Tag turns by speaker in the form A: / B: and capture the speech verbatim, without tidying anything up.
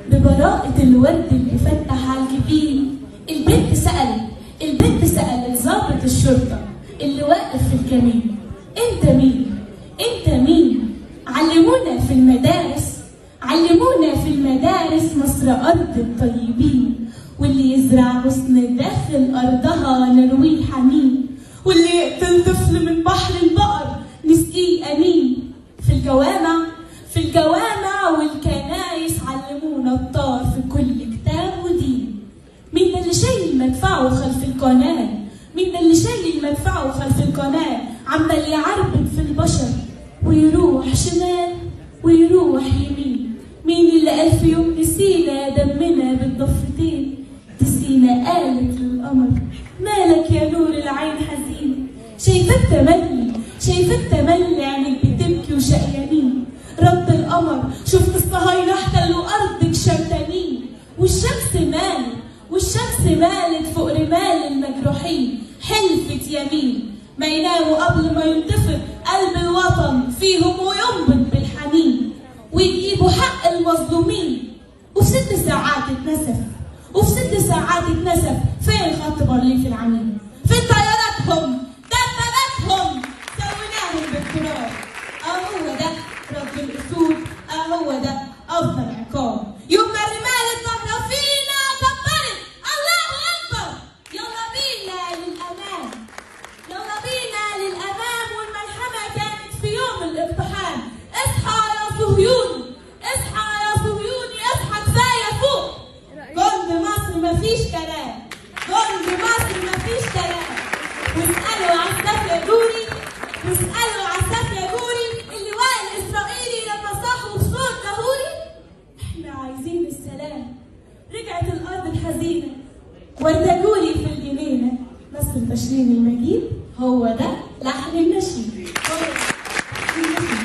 A: ببراءة الورد اللي فتح على الجبين. البنت سألت البنت سألت ضابط الشرطة اللي واقف في الكمين: انت مين؟ انت مين؟ علمونا في المدارس علمونا في المدارس مصر أرض الطيبين، واللي يزرع غصن داخل أرضها نرويه حنين، واللي يقتل طفل من بحر البقر نسقيه أنين. في الجوامع في الجوامع والكنايس علمونا الطار في كل كتاب ودين. مين ده اللي شايل مدفعه خلف القناة؟ مين ده اللي شايل مدفعه خلف القناة؟ عمال يعربد في البشر ويروح شمال ويروح يمين. مين اللي قال في يوم نسينا دمنا بالضفتين؟ تسقينا قالت للقمر: مالك يا نور العين حزين؟ شايفة التملي شايفة التملي عينك بتبكي وشقيانين. رد القمر: شفت الصهاينة احتلوا أرضك شمتانين. والشمس مالت والشمس مالت فوق رمال المجروحين. حلفت يمين ما يناموا قبل ما ينتفض قلب الوطن فيهم وينبض بالحنين، ويجيبوا حق المظلومين. وفي ست ساعات اتنسف وفي ست ساعات اتنسف فين خط بارليه في العميل؟ فين طياراتهم؟ دباباتهم سويناهم بالتراب. اه هو ده رد الاسود، اه هو ده افضل عقاب. يوم ما الرمال الطاهره فينا كبرت الله اكبر. يلا بينا للامام يلا بينا للامام والملحمه كانت في يوم الاقتحام. اصحى يا صهيوني اصحى يا صهيوني اصحى كفايه فوق. جند مصر مفيش كلام جند مصر مفيش كلام. واسالوا عساف يا جوري واسالوا عساف يا جوري اللواء الاسرائيلي لما صاحوا بصوت دهوري: احنا عايزين السلام. رجعت الارض الحزينه وارتجولي في الجنينه. نصر تشرين المجيد هو ده لحن النشيد.